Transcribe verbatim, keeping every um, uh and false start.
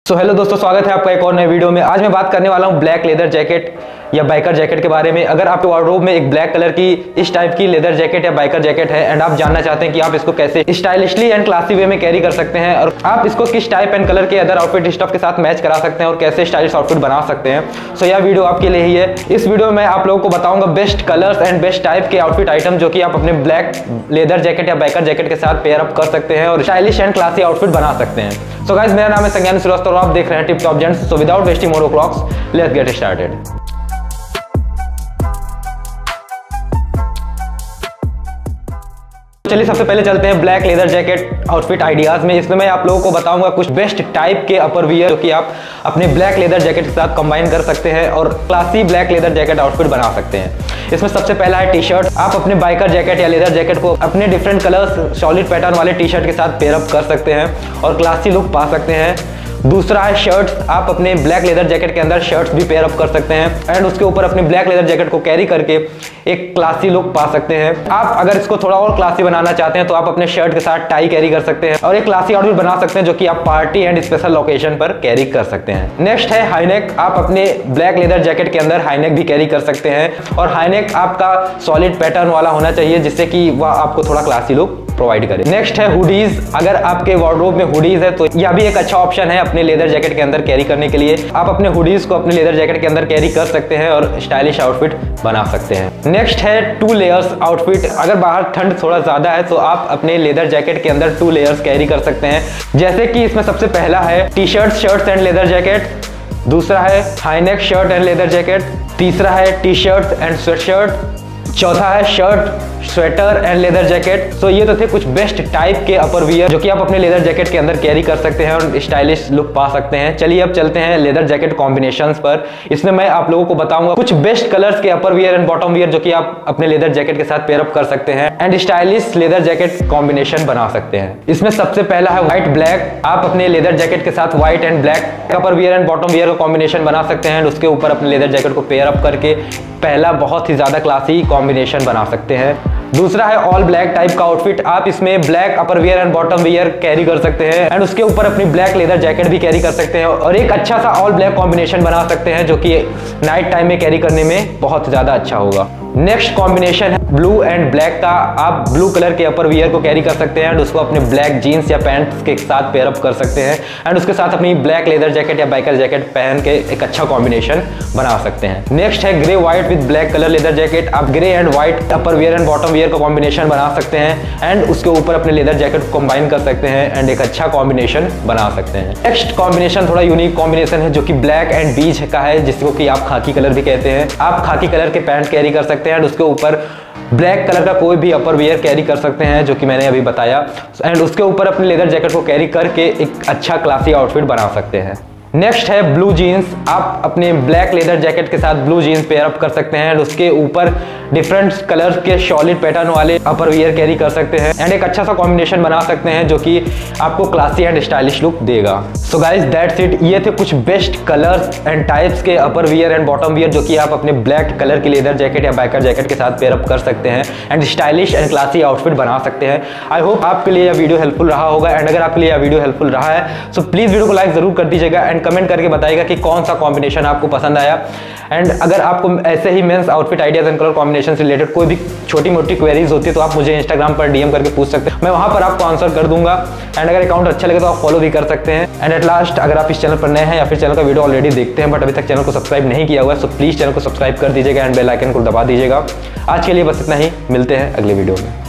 So hello दोस्तों, स्वागत है आपका एक और नए वीडियो में। आज मैं बात करने वाला हूं ब्लैक लेदर जैकेट या बाइकर जैकेट के बारे में। अगर आपके वार्डरोब में एक ब्लैक कलर की इस टाइप की लेदर जैकेट या बाइकर जैकेट है एंड आप जानना चाहते हैं कि आप इसको कैसे स्टाइलिशली एंड क्लासी वे में कैरी कर सकते हैं और आप इसको किस टाइप एंड कलर के अदर आउटफिट स्टफ के साथ मैच करा सकते हैं और कैसे स्टाइलिश आउटफिट बना सकते हैं, सो यह वीडियो आपके लिए ही है। इस वीडियो में आप लोगों को बताऊंगा best colours and best type के आउटफिट आइटम जो कि आप अपने ब्लैक लेदर जैकेट या बाइकर जैकेट के साथ पेयर अप कर सकते हैं और स्टाइलिश एंड क्लासी आउटफिट बना सकते हैं। सो गाइस, मेरा नाम है संज्ञान श्रीवास्तव और आप देख रहे हैं tip top gents. So without wasting more clocks, let's get started. चलिए सबसे पहले चलते हैं black leather jacket outfit ideas में। इसमें मैं आप लोगों को बताऊंगा कुछ बेस्ट टाइप के अपर वियर जो कि आप अपने ब्लैक लेदर जैकेट के साथ कंबाइन कर सकते हैं और classy black leather jacket outfit बना सकते हैं। इसमें सबसे पहला है टी शर्ट। आप अपने बाइकर जैकेट या लेदर जैकेट को अपने डिफरेंट कलर्स सॉलिड पैटर्न वाले टी शर्ट के साथ पेयर अप कर सकते हैं और क्लासी लुक पा सकते हैं। दूसरा है शर्ट्स। आप अपने ब्लैक लेदर जैकेट के अंदर शर्ट्स भी पेयर अप कर सकते हैं एंड उसके ऊपर अपने ब्लैक लेदर जैकेट को कैरी करके एक क्लासी लुक पा सकते हैं। आप अगर इसको थोड़ा और क्लासी बनाना चाहते हैं तो आप अपने शर्ट के साथ टाई कैरी कर सकते हैं और एक क्लासी आउटफिट बना सकते हैं जो कि आप पार्टी एंड स्पेशल लोकेशन पर कैरी कर सकते हैं। नेक्स्ट है हाईनेक। आप अपने ब्लैक लेदर जैकेट के अंदर हाईनेक भी कैरी कर सकते हैं और हाईनेक आपका सॉलिड पैटर्न वाला होना चाहिए जिससे कि वह आपको थोड़ा क्लासी लुक प्रोवाइड करे। नेक्स्ट है हुडीज। अगर आपके वार्डरोब में हुडीज है तो यह भी एक अच्छा ऑप्शन है अपने लेदर जैकेट के अंदर कैरी करने के लिए। आप अपने हुडीज को अपने लेदर जैकेट के अंदर कैरी कर सकते हैं और स्टाइलिश आउटफिट बना सकते हैं। नेक्स्ट है टू लेयर्स आउटफिट। अगर बाहर ठंड थोड़ा ज्यादा है तो आप अपने लेदर जैकेट के अंदर टू लेयर्स कैरी कर सकते हैं, जैसे कि इसमें सबसे पहला है T shirt shirts and leather jacket, दूसरा है high neck shirt and leather jacket, तीसरा है T shirt and sweat shirt, चौथा है shirt sweater and leather jacket. So ये तो थे कुछ बेस्ट टाइप के अपर वियर जो कि आप अपने लेदर जैकेट के अंदर कैरी कर सकते हैं और स्टाइलिश लुक पा सकते हैं। चलिए अब चलते हैं लेदर जैकेट कॉम्बिनेशंस पर। इसमें मैं आप लोगों को बताऊंगा कुछ बेस्ट कलर्स के upper wear and bottom wear जो कि आप अपने लेदर जैकेट के साथ पेयर अप कर सकते हैं and stylish leather jacket combination बना सकते हैं। इसमें सबसे पहला है व्हाइट ब्लैक। आप अपने लेदर जैकेट के साथ white and black upper wear and bottom wear का कॉम्बिनेशन बना सकते हैं एंड उसके ऊपर अपने लेदर जैकेट को पेयर अप करके पहला बहुत ही ज्यादा क्लासी कॉम्बिनेशन बना सकते हैं। दूसरा है ऑल ब्लैक टाइप का आउटफिट। आप इसमें black upper wear and bottom wear carry कर सकते हैं एंड उसके ऊपर अपनी ब्लैक लेदर जैकेट भी कैरी कर सकते हैं और एक अच्छा सा ऑल ब्लैक कॉम्बिनेशन बना सकते हैं जो कि नाइट टाइम में कैरी करने में बहुत ज्यादा अच्छा होगा। नेक्स्ट कॉम्बिनेशन है ब्लू एंड ब्लैक का। आप ब्लू कलर के अपर वियर को कैरी कर सकते हैं एंड उसको अपने ब्लैक जीन्स या पैंट्स के साथ पेयर अप कर सकते हैं एंड उसके साथ अपनी ब्लैक लेदर जैकेट या बाइकर जैकेट पहन के एक अच्छा कॉम्बिनेशन बना सकते हैं। नेक्स्ट है grey white with black colour leather jacket. आप grey and white upper wear and bottom wear का कॉम्बिनेशन बना सकते हैं एंड उसके ऊपर अपने लेदर जैकेट को कंबाइन कर सकते हैं एंड एक अच्छा कॉम्बिनेशन बना सकते हैं। नेक्स्ट कॉम्बिनेशन थोड़ा यूनिक कॉम्बिनेशन है जो कि ब्लैक एंड बीज का है, जिसको कि आप खाकी कलर भी कहते हैं। आप खाकी कलर के पैंट कैरी कर सकते हैं एंड उसके ऊपर ब्लैक कलर का कोई भी अपर वियर कैरी कर सकते हैं जो कि मैंने अभी बताया एंड उसके ऊपर अपने लेदर जैकेट को कैरी करके एक अच्छा क्लासी आउटफिट बना सकते हैं। नेक्स्ट है ब्लू जीन्स। आप अपने ब्लैक लेदर जैकेट के साथ ब्लू जीन्स पेयर अप कर सकते हैं एंड उसके ऊपर डिफरेंट कलर के सॉलिड पैटर्न वाले अपर वियर कैरी कर सकते हैं एंड एक अच्छा सा कॉम्बिनेशन बना सकते हैं जो कि आपको क्लासी एंड स्टाइलिश लुक देगा। So guys, that's it. ये थे कुछ बेस्ट कलर्स एंड टाइप्स के upper wear and bottom wear जो कि आप अपने ब्लैक कलर की लेदर जैकेट या बाइकर जैकेट के साथ पेयर अप कर सकते हैं and stylish and classy outfit बना सकते हैं। आई होप आपके लिए यह वीडियो हेल्पफुल रहा होगा एंड अगर आपके लिए यह वीडियो हेल्पफुल रहा है सो प्लीज वीडियो को लाइक जरूर कर दीजिएगा एंड कमेंट करके बताइएगा कि कौन सा कॉम्बिनेशन आपको पसंद आया। एंड अगर आपको ऐसे ही men's outfit ideas and colour combination से रिलेटेड कोई भी छोटी मोटी क्वेरीज होती है तो आप मुझे इंस्टाग्राम पर डीएम करके पूछ सकते हैं, मैं वहां पर आपको आंसर कर दूंगा। एंड अगर अकाउंट अच्छा लगे तो आप फॉलो भी कर सकते हैं। एंड एट लास्ट, अगर आप इस चैनल पर नए हैं या फिर चैनल का वीडियो ऑलरेडी देखते हैं बट अभी तक चैनल को सब्सक्राइब नहीं किया हुआ है, सो प्लीज चैनल को सब्सक्राइब कर दीजिएगा एंड बेल आइकन को दबा दीजिएगा। आज के लिए बस इतना ही, मिलते हैं अगले वीडियो में।